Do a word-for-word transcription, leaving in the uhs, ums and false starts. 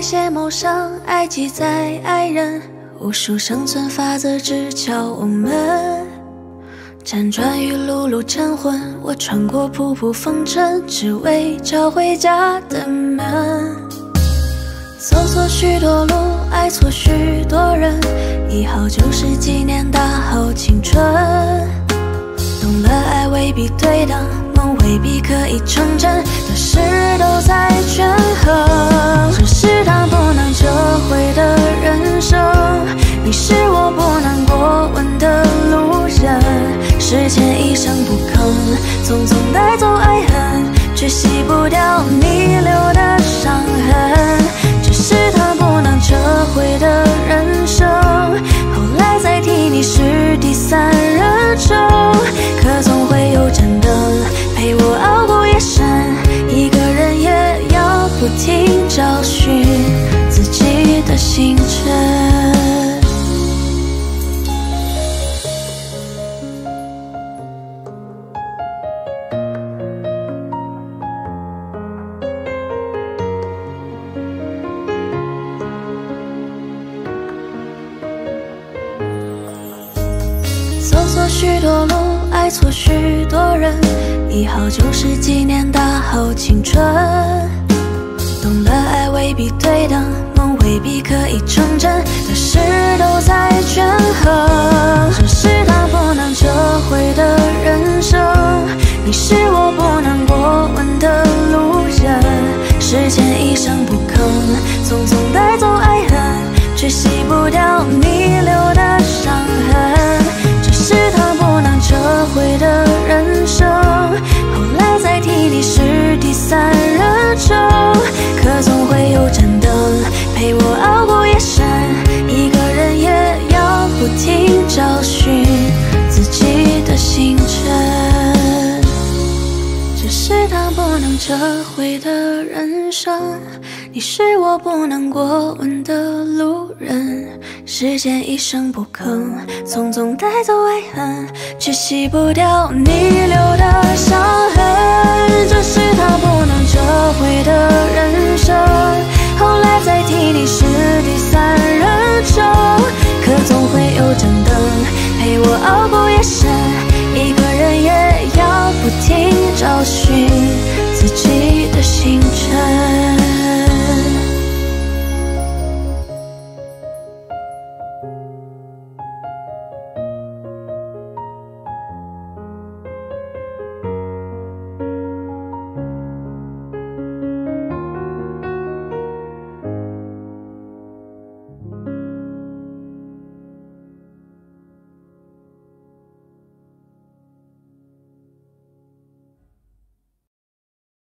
爱写谋上，爱记在爱人，无数生存法则只教我们。辗转于碌碌晨昏，我穿过瀑布风尘，只为找回家的门。走错许多路，爱错许多人，一好就是几年大好青春。懂了爱未必对等，梦未必可以成真，得失都在权衡。这是他不能折回的人生，你是我不能过问的路人。时间一声不吭，匆匆带走爱恨，却洗不掉你留的伤痕。这是他不能折回的人生，后来再提你是第三人称。可总会有盏灯陪我熬过夜深，一个人也要不停找寻自己的星辰。走错许多路，爱错许多人，一好就是几年大好青春。懂了爱未必对等，梦未必可以成真，得失都在权衡。这是他不能折回的人生，你是我不能过问的路人。时间一声不吭，匆匆带走爱恨，却洗不掉你留的伤痕。是他不能折回的人生，后来再提你是第三人称。可总会有盏灯陪我熬过夜深，一个人也要不停找寻自己的星辰。这是他不能折回的人生，你是我不能过问的路人。时间一声不吭，匆匆带走爱恨，却洗不掉你留的伤痕。这是他不能折